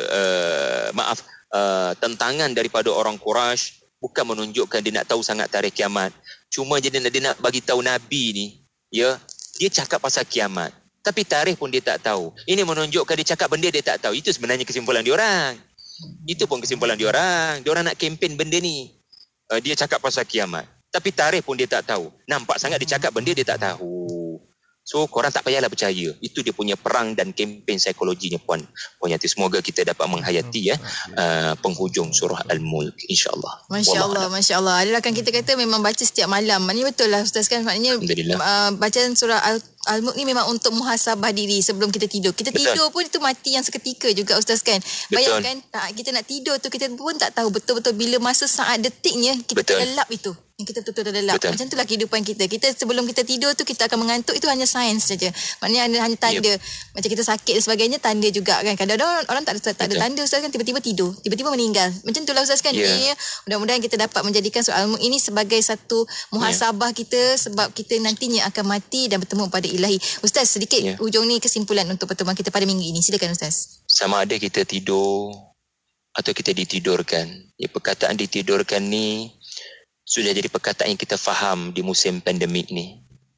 uh, maaf uh, tentangan daripada orang Quraisy bukan menunjukkan dia nak tahu sangat tarikh kiamat. Cuma dia nak, dia nak bagi tahu Nabi ni, ya, dia cakap pasal kiamat. Tapi tarikh pun dia tak tahu. Ini menunjukkan dia cakap benda dia tak tahu. Itu sebenarnya kesimpulan dia orang. Itu pun kesimpulan dia orang. Dia orang nak kempen benda ni. Uh, dia cakap pasal kiamat. Tapi tarikh pun dia tak tahu. Nampak sangat dia cakap benda dia tak tahu. So, korang tak payahlah percaya. Itu dia punya perang dan kempen psikologinya, Puan. Puan Yati, semoga kita dapat menghayati ya uh, penghujung surah Al-Mulk, insyaAllah. Masya Allah, Masya Allah. Adalah kan kita kata memang baca setiap malam. Ini betul lah Ustaz kan. Maknanya uh, bacaan surah Al- Al-Mulk ni memang untuk muhasabah diri sebelum kita tidur. Kita betul. Tidur pun itu mati yang seketika juga Ustaz kan. Bayangkan tak, kita nak tidur tu kita pun tak tahu betul-betul bila masa saat detiknya kita terlelap itu. Yang kita betul-betul terlelap. Betul. Macam itulah kehidupan kita. Kita sebelum kita tidur tu kita akan mengantuk, itu hanya sains saja. Maknanya hanya, hanya tanda. Yep. Macam kita sakit dan sebagainya, tanda juga kan. Kadang-kadang orang, orang tak ada, tak ada tanda Ustaz kan, tiba-tiba tidur, tiba-tiba meninggal. Macam itulah Ustaz kan. Yeah. Jadi mudah-mudahan kita dapat menjadikan surah Al-Mulk ini sebagai satu muhasabah yeah. kita, sebab kita nantinya akan mati dan bertemu pada Ilahi. Ustaz, sedikit yeah. ujung ni kesimpulan untuk pertemuan kita pada minggu ini. Silakan Ustaz. Sama ada kita tidur atau kita ditidurkan. Ya, perkataan ditidurkan ni sudah jadi perkataan yang kita faham di musim pandemik ni.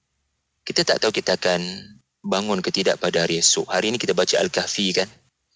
Kita tak tahu kita akan bangun ke tidak pada hari esok. Hari ini kita baca Al-Kahfi kan.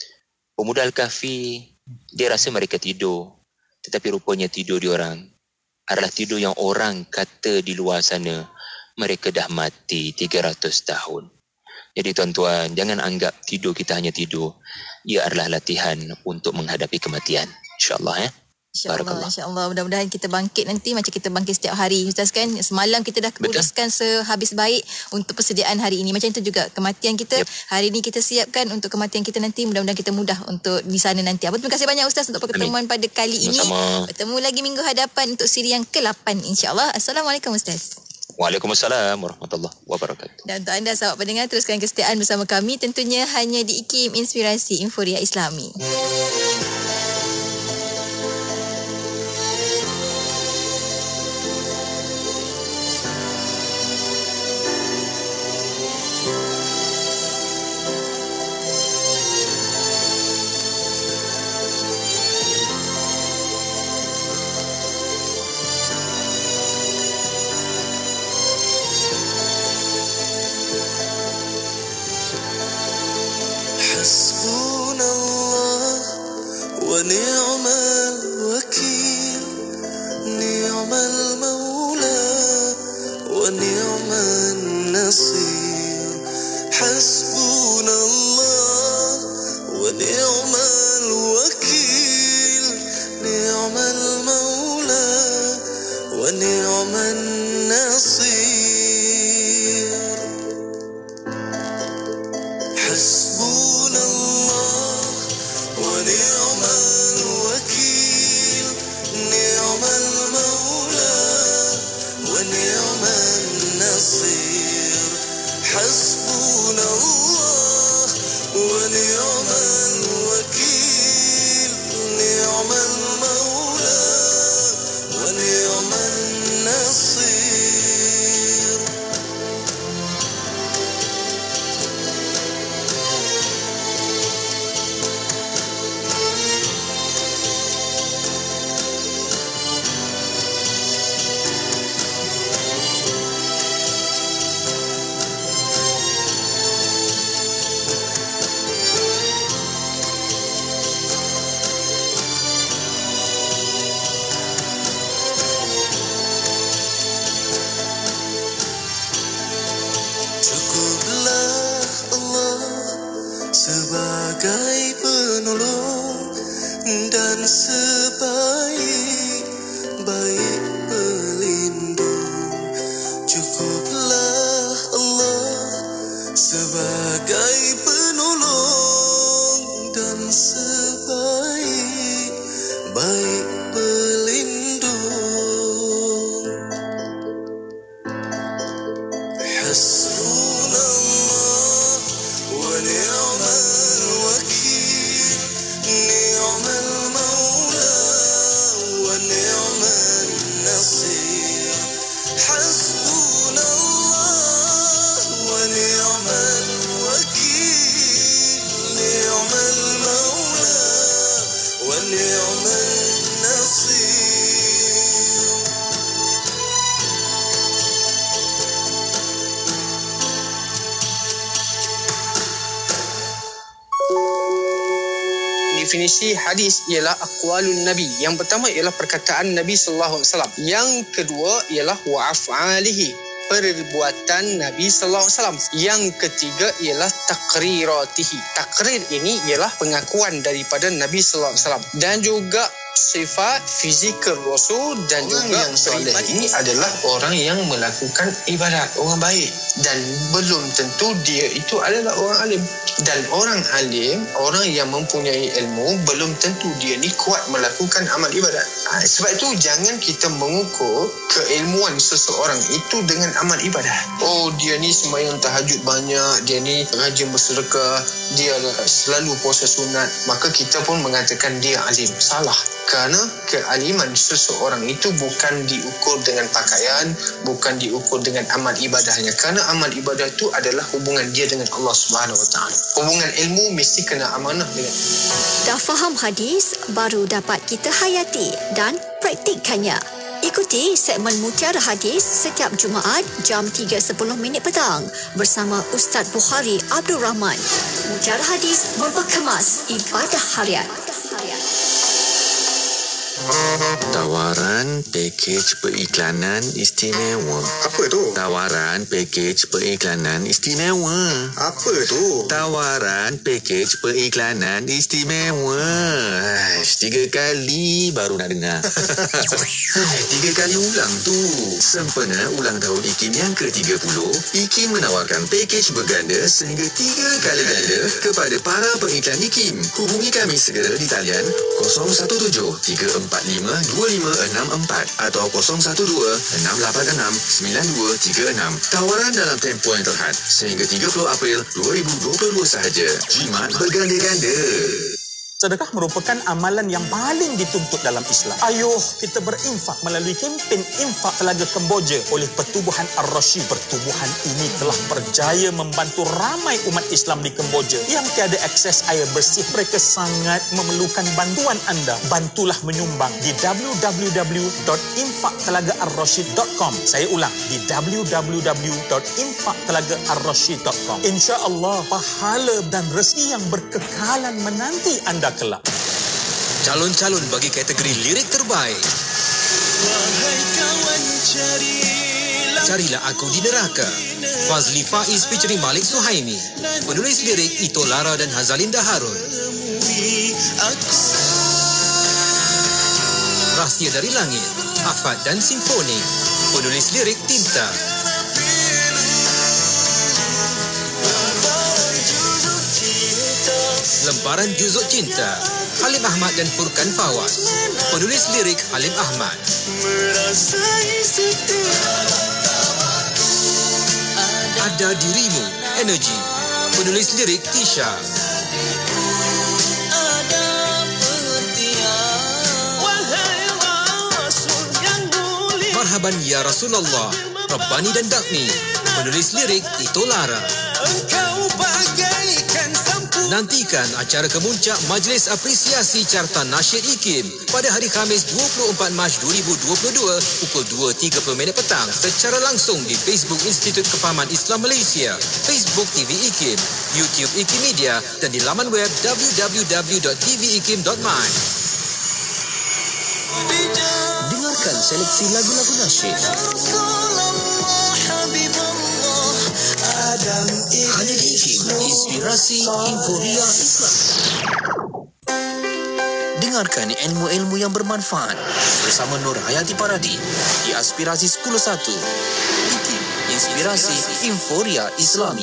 Pemuda Al-Kahfi, dia rasa mereka tidur. Tetapi rupanya tidur diorang adalah tidur yang orang kata di luar sana mereka dah mati tiga ratus tahun. Jadi tuan-tuan, jangan anggap tidur kita hanya tidur. Ia adalah latihan untuk menghadapi kematian. InsyaAllah ya. InsyaAllah, insyaAllah. Mudah-mudahan kita bangkit nanti macam kita bangkit setiap hari. Ustaz kan, semalam kita dah uruskan sehabis baik untuk persediaan hari ini. Macam itu juga kematian kita. Yep. Hari ini kita siapkan untuk kematian kita nanti. Mudah-mudahan kita mudah untuk di sana nanti. Apa, terima kasih banyak Ustaz untuk pertemuan pada kali ini. Sama. Bertemu lagi minggu hadapan untuk siri yang ke lapan insyaAllah. Assalamualaikum Ustaz. Waalaikumsalam warahmatullahi wabarakatuh. Dan untuk anda sahabat pendengar, teruskan kesetiaan bersama kami tentunya hanya di I K I M Inspirasi Inforia Islami. ونعم الوكيل نعم المولى ونعم النصير حسبنا الله ونعم الوكيل نعم المولى ونعم النصير حسبنا الله ونعم الوكيل نعم المولى ونعم النصير حسبنا الله ونعم الوكيل نعم المولى ونعم النصير sebagai penolong dan sebaik-baik pelindung. Cukuplah Allah sebagai penolong dan sebaik-baik pelindung. Hasbunallah wa ni'mal wakil ni'mal maula wa ni'mal nasir. Hasbunallah wa ni'mal wakil ni'mal ونعم النصير. Definisi hadis ialah aqwalun nabi. Yang pertama ialah perkataan Nabi sallallahu alaihi wasallam. Yang kedua ialah wa af'alihi, perbuatan Nabi sallallahu alaihi wasallam. Yang ketiga ialah taqriratihi. Takrir ini ialah pengakuan daripada Nabi sallallahu alaihi wasallam, dan juga sifat fizikal Rasul, dan orang juga yang soleh ini adalah orang yang melakukan ibadat, orang baik, dan belum tentu dia itu adalah orang alim. Dan orang alim, orang yang mempunyai ilmu, belum tentu dia ni kuat melakukan amal ibadat. Ha, sebab itu jangan kita mengukur keilmuan seseorang itu dengan amal ibadat. Oh, dia ni sembahyang tahajud banyak, dia ni rajin bersedekah, dia selalu puasa sunat, maka kita pun mengatakan dia alim. Salah. Kerana kealiman seseorang itu bukan diukur dengan pakaian, bukan diukur dengan amal ibadahnya. Kerana amal ibadah itu adalah hubungan dia dengan Allah Subhanahu Wa Taala. Hubungan ilmu mesti kena amanah dengan. Dah faham hadis, baru dapat kita hayati dan praktikkannya. Ikuti segmen Mutiara Hadis setiap Jumaat jam tiga sepuluh minit petang bersama Ustaz Bukhari Abdul Rahman. Mutiara Hadis memperkemas ibadah harian. Tawaran pakej periklanan istimewa. Apa tu? Tawaran pakej periklanan istimewa. Apa tu? Tawaran pakej periklanan istimewa. Aish, tiga kali baru nak dengar. Tiga kali ulang tu. Sempena ulang tahun I K I M yang ke tiga puluh, I K I M menawarkan pakej berganda sehingga tiga kali ganda kepada para pengiklan I K I M. Hubungi kami segera di talian kosong satu tujuh tiga empat lima dua lima enam empat atau kosong satu dua enam lapan enam sembilan dua tiga enam. Tawaran dalam tempoh yang terhad sehingga tiga puluh April dua ribu dua puluh dua sahaja. Jimat berganda-ganda. Sedekah merupakan amalan yang paling dituntut dalam Islam. Ayuh kita berinfak melalui kempen Infak Telaga Kemboja oleh Pertubuhan Ar-Rasyid. Pertubuhan ini telah berjaya membantu ramai umat Islam di Kemboja yang tiada akses air bersih. Mereka sangat memerlukan bantuan anda. Bantulah menyumbang di w w w dot infak telaga ar rasyid dot com. Saya ulang, di w w w dot infak telaga ar rasyid dot com. Insya-Allah pahala dan rezeki yang berkekalan menanti anda kelak. Calon-calon bagi kategori lirik terbaik. Wahai kawan, carilah Carilah Aku di Neraka. Fazli Faiz featuring Malik Suhaimi. Penulis lirik Ito Lara dan Hazalinda Harun. Rahsia dari Langit, Afad dan Simfoni. Penulis lirik Tinta. Lemparan Juzuk Cinta, Halim Ahmad dan Furkan Fawaz. Penulis lirik Halim Ahmad. Ada Dirimu, Energy. Penulis lirik Tisha. Marhaban Ya Rasulullah, Rabbani dan Dakmi. Penulis lirik Ito Lara. Nantikan acara kemuncak Majlis Apresiasi Carta Nasyid I K I M pada hari Khamis dua puluh empat Mac dua ribu dua puluh dua pukul dua tiga puluh minit petang secara langsung di Facebook Institut Kefahaman Islam Malaysia, Facebook T V I K I M, YouTube I K I M Media dan di laman web w w w dot t v i k i m dot my. Dengarkan seleksi lagu-lagu nasyid hanya di I K I M, Inspirasi Inforia Islam. Dengarkan ilmu-ilmu yang bermanfaat bersama Nur Hayati Paradi di Aspirasi sepuluh satu. I K I M, Inspirasi Inforia Islami.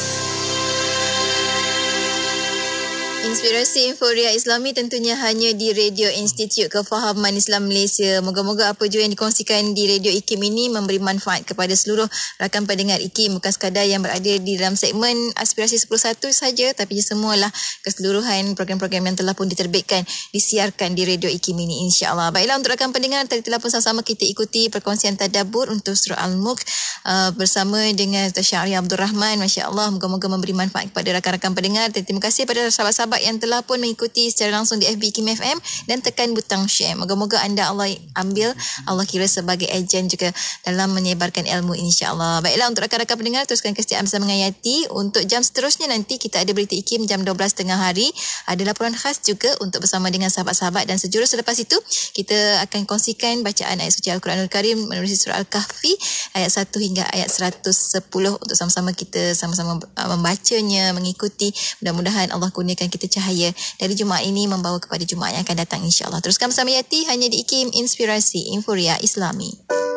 Inspirasi Inforia Islami tentunya hanya di Radio Institut Kefahaman Islam Malaysia. Moga-moga apa jua yang dikongsikan di Radio I K I M ini memberi manfaat kepada seluruh rakan pendengar I K I M. Bukan sekadar yang berada di dalam segmen Aspirasi sepuluh satu saja, tapi semualah keseluruhan program-program yang telah pun diterbitkan, disiarkan di Radio I K I M ini, insya-Allah. Baiklah, untuk rakan pendengar, tadi telah pun sama-sama kita ikuti perkongsian tadabbur untuk surah Al-Mulk uh, bersama dengan Ustaz Syahri Abdul Rahman. Masya-Allah, moga-moga memberi manfaat kepada rakan-rakan pendengar. Terima kasih kepada sahabat-sahabat sahabat yang telah pun mengikuti secara langsung di F B Kim F M dan tekan butang share. Moga-moga anda Allah ambil, Allah kira sebagai ejen juga dalam menyebarkan ilmu, insya-Allah. Baiklah, untuk rakan-rakan pendengar, teruskan kesetiaan bersama dengan Yati. Untuk jam seterusnya nanti kita ada berita IKIM jam dua belas tiga puluh hari. Ada laporan khas juga untuk bersama dengan sahabat-sahabat, dan sejurus selepas itu kita akan kongsikan bacaan ayat suci Al-Quranul Karim menerusi surah Al-Kahfi ayat satu hingga ayat seratus sepuluh untuk sama-sama kita sama-sama membacanya, mengikuti. Mudah-mudahan Allah kurniakan kita cahaya dari Jumaat ini membawa kepada Jumaat yang akan datang, insya-Allah. Teruskan bersama Yati hanya di IKIM Inspirasi Inforia Islami.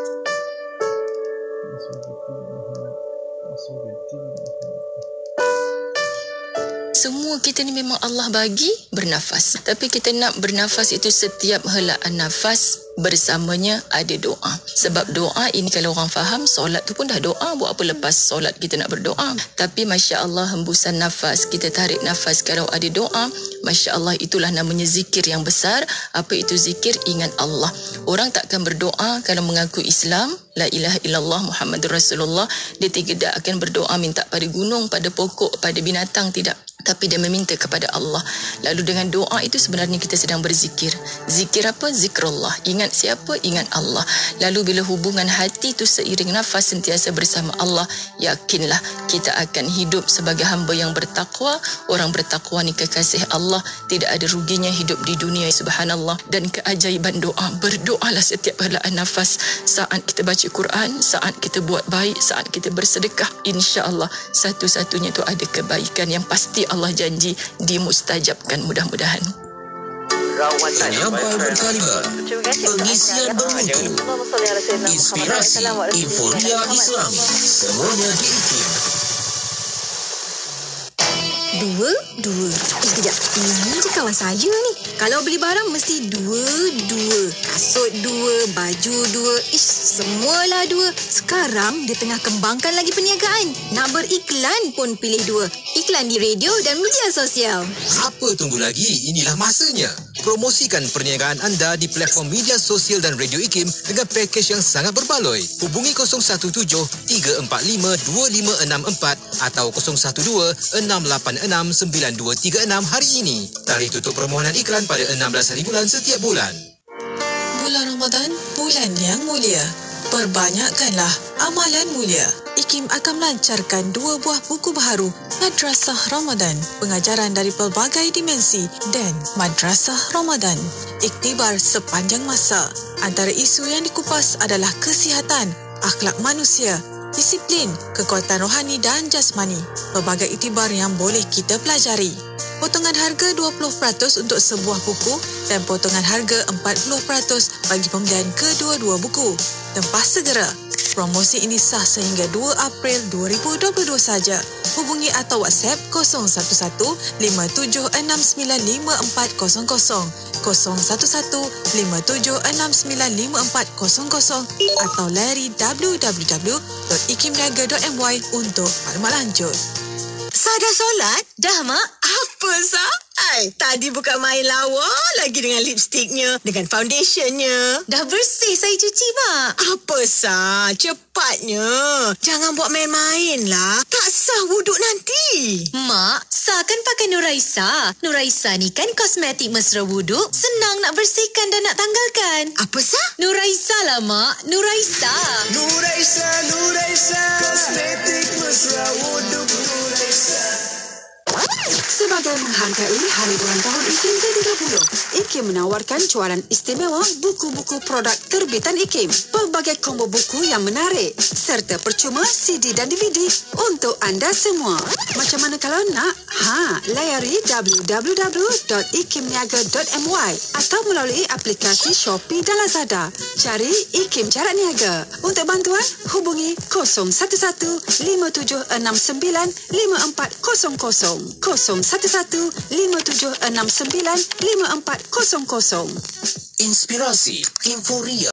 Semua kita ni memang Allah bagi bernafas. Tapi kita nak bernafas itu setiap helaan nafas bersamanya ada doa. Sebab doa ini kalau orang faham, solat tu pun dah doa. Buat apa lepas solat kita nak berdoa? Tapi Masya Allah, hembusan nafas, kita tarik nafas kalau ada doa, Masya Allah, itulah namanya zikir yang besar. Apa itu zikir? Ingat Allah. Orang takkan berdoa kalau mengaku Islam, la ilaha illallah Muhammadur Rasulullah, dia tidak akan berdoa minta pada gunung, pada pokok, pada binatang, tidak. Tapi dia meminta kepada Allah. Lalu dengan doa itu sebenarnya kita sedang berzikir. Zikir apa? Zikrullah. Ingat siapa? Ingat Allah. Lalu bila hubungan hati itu seiring nafas sentiasa bersama Allah, yakinlah kita akan hidup sebagai hamba yang bertakwa. Orang bertakwa ni kekasih Allah. Tidak ada ruginya hidup di dunia, subhanallah. Dan keajaiban doa. Berdoalah setiap helaan nafas. Saat kita baca Quran, saat kita buat baik, saat kita bersedekah, insya-Allah satu-satunya itu ada kebaikan yang pasti Allah janji dimustajabkan, mudah-mudahan. Penyampai berkalimat, pengisian bermutu, inspirasi, inforia Islami, semuanya di IKIM. Dua, dua. Eh, kejap. Ini je kawan saya ni. Kalau beli barang mesti dua, dua. Kasut dua, baju dua. Ish, semualah dua. Sekarang dia tengah kembangkan lagi perniagaan. Nak beriklan pun pilih dua. Iklan di radio dan media sosial. Apa tunggu lagi? Inilah masanya. Promosikan perniagaan anda di platform media sosial dan radio IKIM dengan pakej yang sangat berbaloi. Hubungi kosong satu tujuh tiga empat lima dua lima enam empat atau kosong satu dua enam lapan enam sembilan dua tiga enam hari ini. Tarikh tutup permohonan iklan pada enam belas hari bulan setiap bulan. Bulan Ramadan, bulan yang mulia. Perbanyakkanlah amalan mulia. IKIM akan melancarkan dua buah buku baharu, Madrasah Ramadan, pengajaran dari pelbagai dimensi, dan Madrasah Ramadan, iktibar sepanjang masa. Antara isu yang dikupas adalah kesihatan, akhlak manusia, disiplin, kekuatan rohani dan jasmani. Pelbagai iktibar yang boleh kita pelajari. Potongan harga dua puluh peratus untuk sebuah buku dan potongan harga empat puluh peratus bagi pembelian kedua-dua buku. Tempah segera. Promosi ini sah sehingga dua April dua ribu dua puluh dua saja. Hubungi atau WhatsApp kosong satu satu lima tujuh enam sembilan lima empat kosong kosong, kosong satu satu lima tujuh enam sembilan lima empat kosong kosong atau layari w w w dot ikimniaga dot m y untuk maklumat lanjut. Sah dah solat? Dah, Mak. Apa, Sah? Ay, tadi bukan main lawa lagi dengan lipstiknya, dengan foundationnya. Dah bersih saya cuci, Mak. Apa, Sah? Cepatnya. Jangan buat main-main lah. Tak sah wuduk nanti. Mak, Sah kan pakai Nuraisa. Nuraisa ni kan kosmetik mesra wuduk. Senang nak bersihkan dan nak tanggalkan. Apa, Sah? Nuraisa lah, Mak. Nuraisa. Nuraisa, Nuraisa. Kosmetik mesra wuduk Nuraisa. Sebagai menghargai Hari Ulang Tahun IKIM ke tiga puluh, IKIM menawarkan cawaran istimewa buku-buku produk terbitan IKIM, pelbagai combo buku yang menarik serta percuma C D dan D V D untuk anda semua. Macam mana kalau nak? Ha, layari w w w dot ikimniaga dot m y atau melalui aplikasi Shopee dan Lazada. Cari IKIM Jarak Niaga. Untuk bantuan, hubungi kosong satu satu lima tujuh enam sembilan lima empat kosong kosong, kosong satu satu lima tujuh enam sembilan lima empat kosong kosong. Inspirasi Inforia.